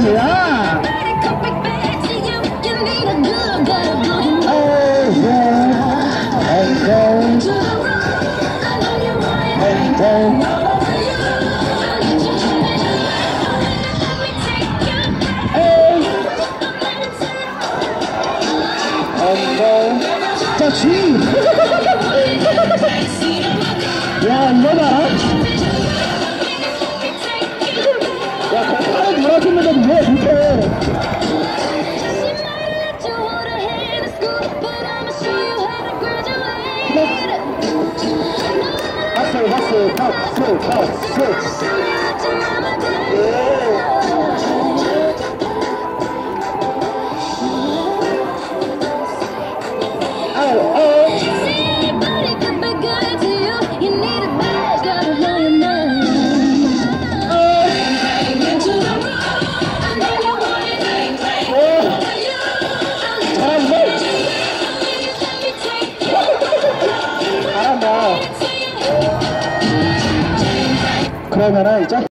감사합니다. 자, 쥐! 야, 이거다! 야, 팔에 놀아주는데도 왜 못해? 박수, 박수, 박수! 그러면은 이제